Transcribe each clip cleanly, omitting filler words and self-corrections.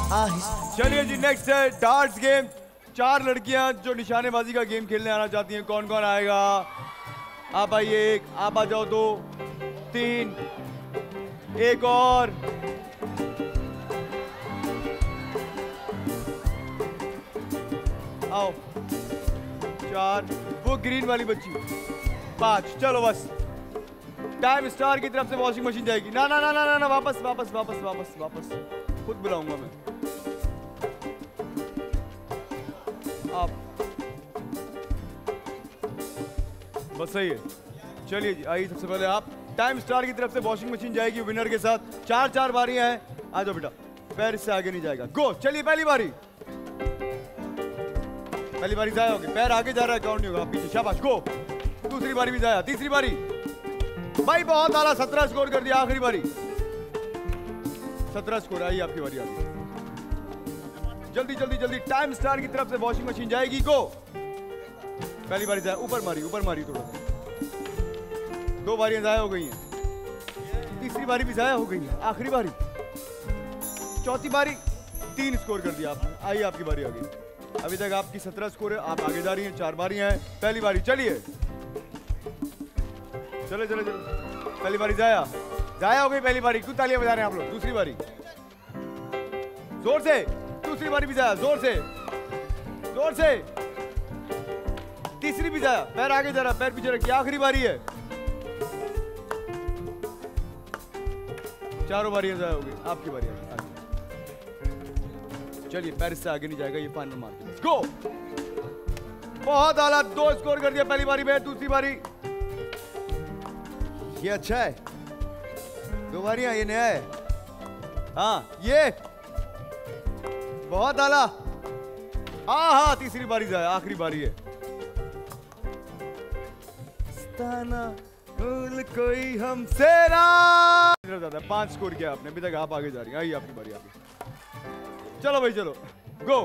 चलिए जी, नेक्स्ट है डार्ट्स गेम। 4 लड़कियां जो निशानेबाजी का गेम खेलने आना चाहती हैं। कौन कौन आएगा? आप आइए। 1, आप आ जाओ। 2, 3, एक और। आओ। 4, वो ग्रीन वाली बच्ची। 5, चलो बस। टाइम स्टार की तरफ से वॉशिंग मशीन जाएगी। ना ना ना ना ना, ना वापस वापस वापस वापस वापस, खुद बुलाऊंगा मैं। आप बस सही है। चलिए जी, आइए। सबसे पहले आप। टाइम स्टार की तरफ से वॉशिंग मशीन जाएगी विनर के साथ। 4 बारियां हैं। आ जाओ बेटा, पैर इससे आगे नहीं जाएगा। गो। चलिए पहली बारी जाया होगी। पैर आगे जा रहा है, काउंट नहीं होगा। पीछे, शाबाश। गो। दूसरी बारी भी जाया। तीसरी बारी भाई बहुत आला, 17 स्कोर कर दिया। आखिरी बारी 17 स्कोर। आई आपकी बारी। आगे जल्दी जल्दी जल्दी। टाइम स्टार की तरफ से वॉशिंग मशीन जाएगी। गो। पहली बारी जाए। ऊपर मारी थोड़ा। 2 बारियां जाया हो गई हैं। तीसरी बारी भी जाया हो गई है। आखिरी बारी, चौथी बारी 3 स्कोर कर दिया आपने। आई आपकी बारी। आगे अभी तक आपकी 17 स्कोर है। आप आगे जा रही हैं। 4 बारियां हैं। पहली बारी। चलिए चले चले चले। पहली बारी जाया हो गई। पहली बारी क्यों तालियां बजा रहे हैं आप लोग? दूसरी बारी जोर से। दूसरी बारी भी जाया, जोर से। तीसरी भी जाया। पैर आगे जा रहा, पैर पीछे रखिए। आखिरी बारी है। 4 बारियां जाया हो गई। आपकी बारी आगे। चलिए, पैर इससे आगे नहीं जाएगा। ये फाइनल मार्क। गो। बहुत आला, 2 स्कोर कर दिया पहली बारी में। दूसरी बारी ये अच्छा है। 2 बारियां, ये नया है। हाँ, ये बहुत आला। हाँ, तीसरी बारी जाए। आखिरी बारी है। कोई हमसे ना 5 स्कोर किया आपने। अभी तक आप आगे जा रही हैं। आइए आपकी बारी। आगे चलो भाई, चलो। गो।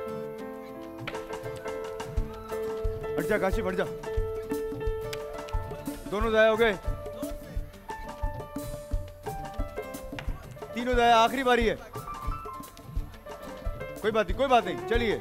हट जा काशी, हट जा। दोनों जाए हो गए। 3 जाए। आखिरी बारी है। कोई बात नहीं। चलिए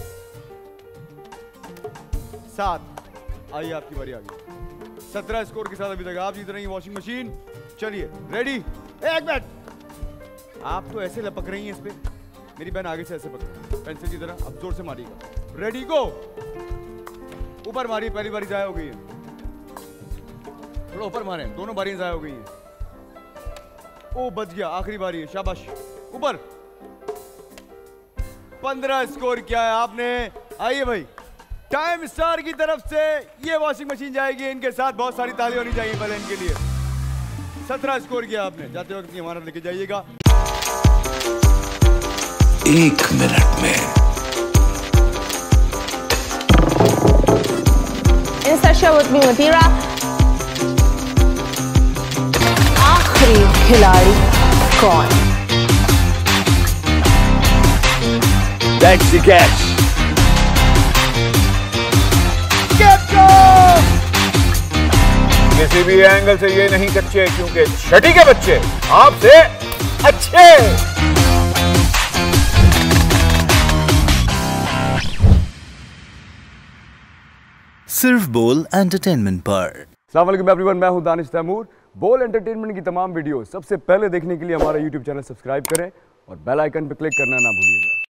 7। आइए आपकी बारी। आगे 17 स्कोर के साथ अभी तक आप जीत रही हैं वॉशिंग मशीन। चलिए रेडी। 1 मिनट। आप तो ऐसे लपक रही हैं इस पे। मेरी बहन आगे से ऐसे पकड़, पेंसिल की तरह। अब जोर से मारिएगा। रेडी, गो। ऊपर मारिए। पहली बारी जाया हो गई है। थोड़ा ऊपर मारे। दोनों बारियां जाया हो गई हैं। ओ, बच गया। आखिरी बारी है। शाबाश। ऊपर। 15 स्कोर किया है आपने। आइए भाई, टाइम स्टार की तरफ से ये वॉशिंग मशीन जाएगी। इनके साथ बहुत सारी ताली होनी चाहिए पहले इनके लिए। 17 स्कोर किया आपने। जाते वक्त अपनी अमानत लेके जाइएगा। 1 मिनट में Instashow with me Mathira। आखिरी खिलाड़ी कौन? That's the catch। किसी भी एंगल से ये नहीं कच्चे, क्योंकि छठी के बच्चे आपसे अच्छे। सिर्फ बोल एंटरटेनमेंट पर। अस्सलाम वालेकुम एवरीवन, मैं हूं दानिश तैमूर। बोल एंटरटेनमेंट की तमाम वीडियो सबसे पहले देखने के लिए हमारा YouTube चैनल सब्सक्राइब करें और बेल आइकन पर क्लिक करना ना भूलिएगा।